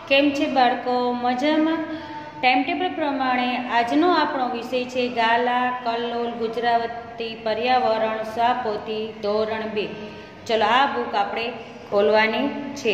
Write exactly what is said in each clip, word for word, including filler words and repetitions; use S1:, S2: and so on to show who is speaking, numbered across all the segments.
S1: કેમ છે બાળકો? મજામાં? ટાઈમ ટેબલ પ્રમાણે આજનો આપણો વિષય છે ગાલા કલ્લોલ ગુજરાતી પર્યાવરણ સ્વાપોથી ધોરણ બે. ચલો આ બુક આપણે ખોલવાની છે.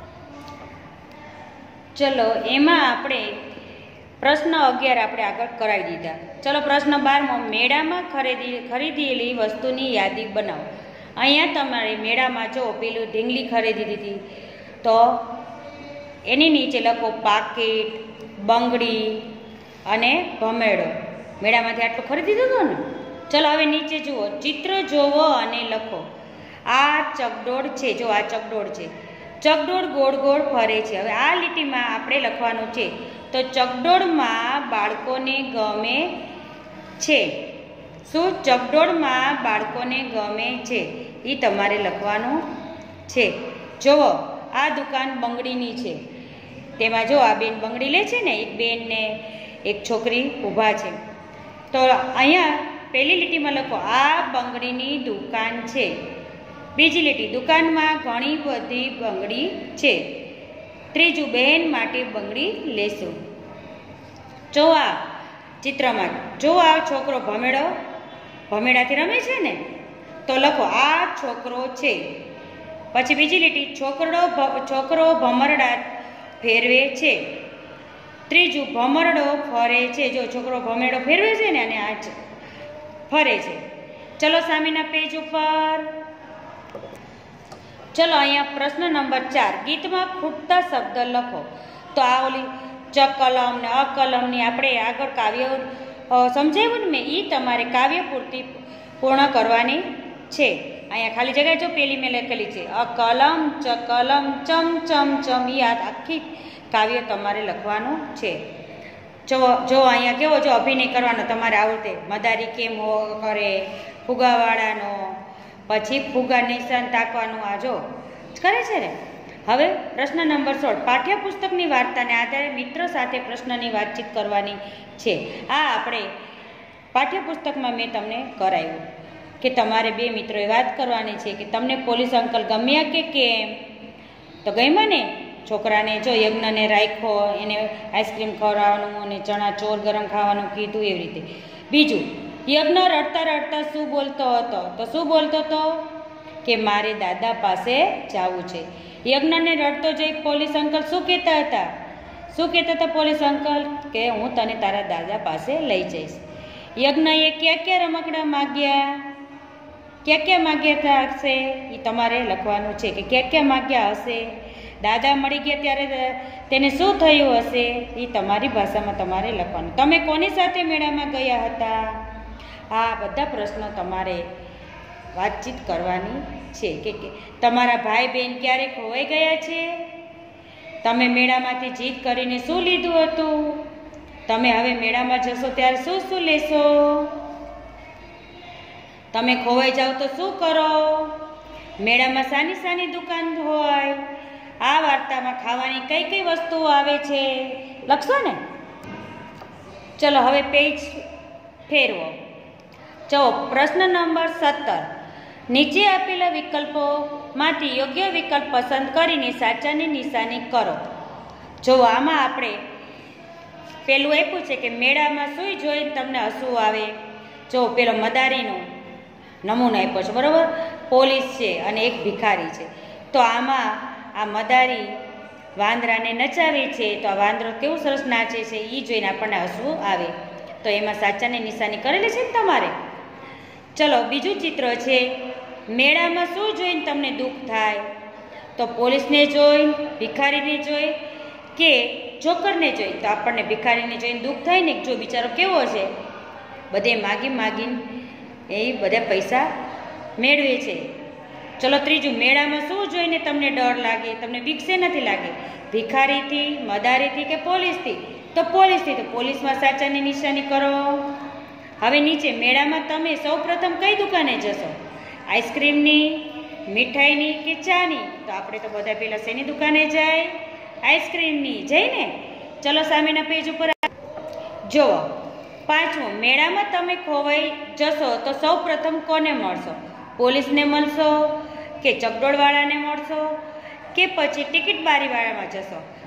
S1: ચલો એમાં આપણે પ્રશ્ન અગિયાર આપણે આગળ કરાવી દીધા. ચલો પ્રશ્ન બારમો, મેળામાં ખરીદી ખરીદેલી વસ્તુની યાદી બનાવો. અહીંયા તમારે મેળામાં જો પેલું ઢીંગલી ખરીદી દીધી તો એની નીચે લખો પાકીટ, બંગડી અને ભમેડો. મેળામાંથી આટલું ખરીદી દીધું ને. ચલો હવે નીચે જુઓ, ચિત્ર જોવો અને લખો. આ ચકડોળ છે, જો આ ચકડોળ છે. ચકડોળ ગોળ ગોળ ફરે છે. હવે આ લીટીમાં આપણે લખવાનું છે તો ચકડોળમાં બાળકોને ગમે છે. શું ચકડોળમાં બાળકોને ગમે છે એ તમારે લખવાનું છે. જુઓ આ દુકાન બંગડીની છે. તેમાં જો આ બેન બંગડી લે છે ને, એક બેન ને એક છોકરી ઊભા છે. તો અહીંયા પહેલી લીટીમાં લખો આ બંગડીની દુકાન છે. બીજી લીટી, દુકાનમાં ઘણી બધી બંગડી છે. ત્રીજું, બહેન માટે બંગડી લેશું. જો આ ચિત્રમાં જો આ છોકરો ભમેડો ભમેડાથી રમે છે ને, તો લખો આ છોકરો છે. પછી બીજી લીટી, છોકરો છોકરો ભમરડા ફેરવે છે. ત્રીજું, ભમરડો ફરે છે. જો છોકરો ભમેડો ફેરવે છે ને અને આ ફરે છે. ચલો સામેના પેજ ઉપર. ચલો અહીંયા પ્રશ્ન નંબર ચાર, ગીતમાં ખૂટતા શબ્દ લખો. તો આ ઓલી ચકલમ ને અકલમની આપણે આગળ કાવ્ય સમજાવ્યું ને મેં, એ તમારે કાવ્ય પૂર્તિ પૂર્ણ કરવાની છે. અહીંયા ખાલી જગ્યા જો પેલી મેં લખેલી છે અકલમ ચકલમ ચમ ચમ ચમ, એ આખી કાવ્ય તમારે લખવાનું છે. જો જો અહીંયા કેવો જો અભિનય કરવાનો તમારે આવડતે, મદારી કેમ હો કરે, ફુગાવાળાનો, પછી ફુગા નિશાન તાકવાનું, આ જો કરે છે ને. હવે પ્રશ્ન નંબર સોળ, પાઠ્યપુસ્તકની વાર્તાને આધારે મિત્ર સાથે પ્રશ્નની વાતચીત કરવાની છે. આ આપણે પાઠ્યપુસ્તકમાં મેં તમને કરાવ્યું કે તમારે બે મિત્રોએ વાત કરવાની છે કે તમને પોલીસ અંકલ ગમ્યા કે કેમ. તો ગમ્યા ને? છોકરાને જો યજ્ઞને રાખ્યો, એને આઈસ્ક્રીમ ખવડાવવાનું અને ચણા ચોર ગરમ ખાવાનું કીધું, એવી રીતે. બીજું, યજ્ઞ રડતા રડતા શું બોલતો હતો? તો શું બોલતો હતો કે મારે દાદા પાસે જવું છે. યજ્ઞને રડતો જોઈ પોલીસ અંકલ શું કહેતા હતા? શું કહેતા હતા પોલીસ અંકલ? કે હું તને તારા દાદા પાસે લઈ જઈશ. યજ્ઞએ ક્યાં ક્યાં રમકડા માગ્યા? ક્યાં ક્યાં માગ્યા હશે એ તમારે લખવાનું છે કે ક્યાં ક્યાં માગ્યા હશે. દાદા મળી ગયા ત્યારે તેને શું થયું હશે એ તમારી ભાષામાં તમારે લખવાનું. તમે કોની સાથે મેળામાં ગયા હતા? આ બધા પ્રશ્નો તમારે વાતચીત કરવાની છે. કે તમારા ભાઈ બહેન ક્યારે ખોવાઈ ગયા છે? તમે મેળામાંથી જીત કરીને શું લીધું હતું? તમે હવે મેળામાં જશો ત્યારે શું શું લેશો? તમે ખોવાઈ જાઓ તો શું કરો? મેળામાં સાની સાની દુકાન હોય? આ વાર્તામાં ખાવાની કઈ કઈ વસ્તુઓ આવે છે? લખશો ને? ચલો હવે પેજ ફેરવો. ચલો પ્રશ્ન નંબર સત્તર, નીચે આપેલા વિકલ્પોમાંથી યોગ્ય વિકલ્પ પસંદ કરીને સાચાની નિશાની કરો. જો આમાં આપણે પેલું આપ્યું છે કે મેળામાં શું જોઈ તમને હસવું આવે. જો પેલો મદારીનો નમૂનો આપ્યો છે, બરાબર? પોલીસ છે અને એક ભિખારી છે. તો આમાં આ મદારી વાંદરાને નચાવે છે, તો આ વાંદરો કેવું સરસ નાચે છે એ જોઈને આપણને હસવું આવે. તો એમાં સાચાની નિશાની કરેલી છે ને તમારે. ચલો બીજું ચિત્ર છે, મેળામાં શું જોઈને તમને દુઃખ થાય? તો પોલીસને જોઈ, ભિખારીને જોઈ કે જોકરને જોઈ? તો આપણને ભિખારીને જોઈને દુઃખ થાય ને, જો બિચારો કેવો છે, બધે માગી માગીને એ બધા પૈસા મેળવે છે. ચલો ત્રીજું, મેળામાં શું જોઈને તમને ડર લાગે? તમને બીક શેનાથી લાગે? ભિખારીથી, મદારીથી કે પોલીસથી? તો પોલીસથી. તો પોલીસમાં સાચાની નિશાની કરો. હવે નીચે, મેળામાં તમે સૌ પ્રથમ કઈ દુકાને જશો? આઈસ્ક્રીમની, મીઠાઈની કે ચાની? તો આપણે તો બધા પહેલાં શેની દુકાને જાય? આઈસ્ક્રીમની જઈને. ચલો સામેના પેજ ઉપર જુઓ. પાંચમું, મેળામાં તમે ખોવાઈ જશો તો સૌ પ્રથમ કોને મળશો? પોલીસને મળશો કે ચકડોળવાળાને મળશો કે પછી ટિકિટ બારીવાળામાં જશો?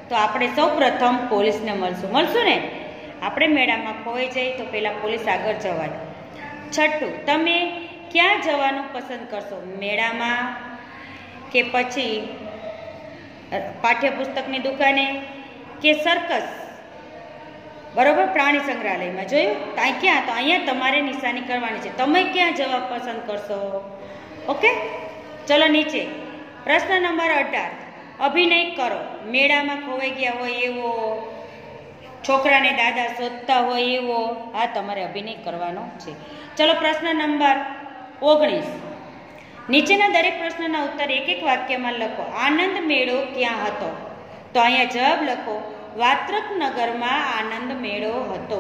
S1: તો આપણે સૌ પ્રથમ પોલીસને મળશું મળશું ને આપણે મેળામાં ખોવાઈ જઈએ તો પહેલાં પોલીસ આગળ જવાય. છઠ્ઠું, તમે ક્યાં જવાનું પસંદ કરશો? મેળામાં કે પછી પાઠ્યપુસ્તકની દુકાને કે સર્કસ, બરોબર, પ્રાણી સંગ્રહાલયમાં. જોયું? ત્યાં ક્યાં? તો અહીંયા તમારે નિશાની કરવાની છે. તમે ક્યાં જવા પસંદ કરશો? ઓકે, ચલો નીચે. પ્રશ્ન નંબર અઢાર, અભિનય કરો. મેળામાં ખોવાઈ ગયા હોય એવો, છોકરાને દાદા શોધતા હોય એવો, આ તમારે અભિનય કરવાનો છે. ચલો પ્રશ્ન નંબર ઓગણીસ, નીચેના દરેક પ્રશ્નના ઉત્તર એક એક વાક્યમાં લખો. આનંદ મેળો ક્યાં હતો? તો અહીંયા જવાબ લખો, વાત્રક નગરમાં આનંદ મેળો હતો.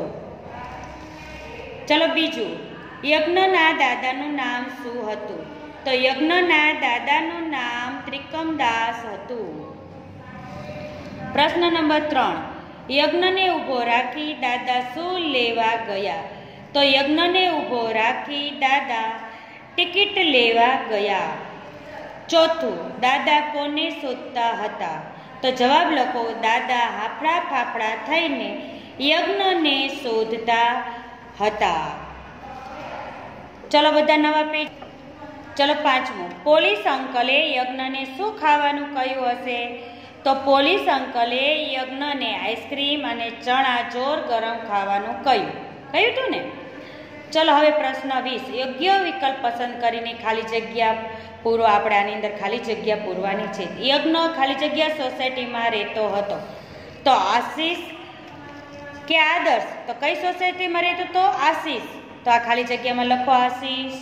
S1: ચલો બીજું, યજ્ઞના દાદાનું નામ શું હતું? તો યજ્ઞના દાદાનું નામ ત્રિકમદાસ હતું. પ્રશ્ન નંબર ત્રણ, યજ્ઞને ઊભો રાખી દાદા શું લેવા ગયા? તો યજ્ઞને ઊભો રાખી દાદા ટિકિટ લેવા ગયા. ચોથું, દાદા કોને શોધતા હતા? તો જવાબ લખો, દાદા હાફડા ફાફડા થઈને યજ્ઞને શોધતા હતા. ચલો બધા નવા પેજ. ચલો પાંચમું, પોલીસ અંકલે યજ્ઞને શું ખાવાનું કહ્યું હશે? તો પોલીસ અંકલે યજ્ઞને આઈસ્ક્રીમ અને ચણા ચોર ગરમ ખાવાનું કહ્યું કહ્યું હતું ને. ચલો હવે પ્રશ્ન વીસ, યોગ્ય વિકલ્પ પસંદ કરીને ખાલી જગ્યા પૂરો. આપણે આની અંદર ખાલી જગ્યા પૂરવાની છે. યજ્ઞ ખાલી જગ્યા સોસાયટીમાં રહેતો હતો. તો આશીષ કે આદર્શ? તો કઈ સોસાયટીમાં રહેતો તો આશીષ. તો આ ખાલી જગ્યામાં લખો આશીષ.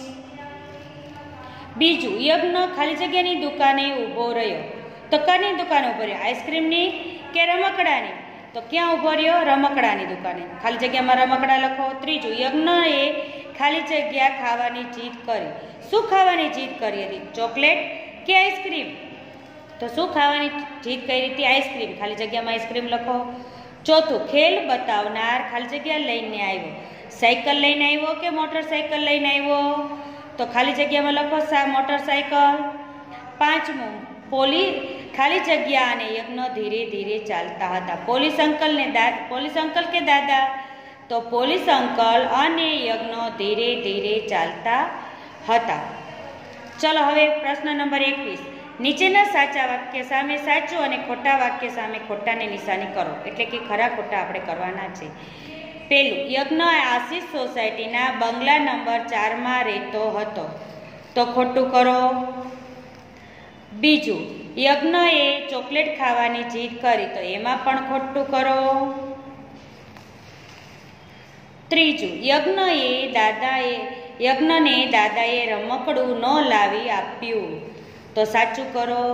S1: બીજું, યજ્ઞ ખાલી જગ્યાની દુકાને ઊભો રહ્યો. તો કની દુકાને ઊભો રહ્યો? આઈસ્ક્રીમની કે રમકડાની? તો ક્યાં ઊભો રહ્યો? રમકડાની દુકાને. ખાલી જગ્યામાં રમકડા લખો. ત્રીજું, યજ્ઞએ ખાલી જગ્યા ખાવાની જીદ કરી. શું ખાવાની જીદ કરી હતી? ચોકલેટ કે આઈસ્ક્રીમ? તો શું ખાવાની જીદ કરી હતી? આઈસ્ક્રીમ. ખાલી જગ્યામાં આઈસ્ક્રીમ લખો. ચોથું, ખેલ બતાવનાર ખાલી જગ્યા લઈને આવ્યો. સાયકલ લઈને આવ્યો કે મોટરસાયકલ લઈને આવ્યો? તો ખાલી જગ્યામાં લખો સા મોટરસાયકલ. પાંચમું, પોલીસ ખાલી જગ્યા અને યજ્ઞ ધીરે ધીરે ચાલતા હતા. પોલીસ અંકલને દાદ પોલીસ અંકલ કે દાદા? તો પોલીસ અંકલ અને યજ્ઞ ધીરે ધીરે ચાલતા હતા. ચલો હવે પ્રશ્ન નંબર એકવીસ, નીચેના સાચા વાક્ય સામે સાચું અને ખોટા વાક્ય સામે ખોટાની નિશાની કરો. એટલે કે ખરા ખોટા આપણે કરવાના છે. પહેલું, યજ્ઞ આશીષ સોસાયટીના બંગલા નંબર ચારમાં રહેતો હતો. તો ખોટું કરો. બીજું, યજ્ઞએ ચોકલેટ ખાવાની જીદ કરી. તો એમાં પણ ખોટું કરો. ત્રીજું, યજ્ઞએ દાદાએ યજ્ઞને દાદાએ રમકડું ન લાવી આપ્યું. તો સાચું કરો.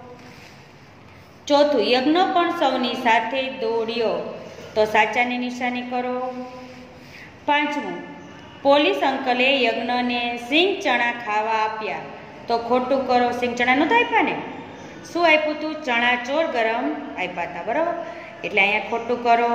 S1: ચોથું, યજ્ઞ પણ સૌની સાથે દોડ્યો. તો સાચાની નિશાની કરો. પાંચમું, પોલીસ અંકલે યજ્ઞને સિંગ ચણા ખાવા આપ્યા. તો ખોટું કરો. સિંગ ચણા નહોતા આપ્યા ને? શું આપ્યું હતું? ચણા ચોર ગરમ આપ્યા હતા, બરાબર. એટલે અહીંયા ખોટું કરો.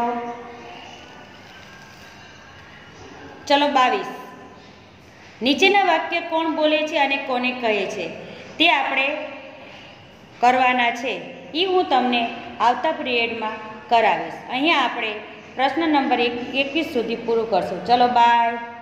S1: ચલો બાવીસ, નીચેના વાક્ય કોણ બોલે છે અને કોને કહે છે તે આપણે કરવાના છે. એ હું તમને આવતા પિરિયડમાં કરાવીશ. અહીંયા આપણે પ્રશ્ન નંબર એક એકવીસ સુધી પૂરું કરશું. ચલો બાય.